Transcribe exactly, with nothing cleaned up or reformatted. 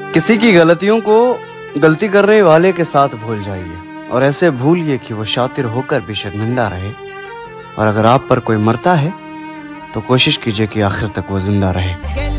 किसी की गलतियों को गलती करने वाले के साथ भूल जाइए और ऐसे भूलिए कि वो शातिर होकर भी शर्मिंदा रहे। और अगर आप पर कोई मरता है तो कोशिश कीजिए कि आखिर तक वो जिंदा रहे।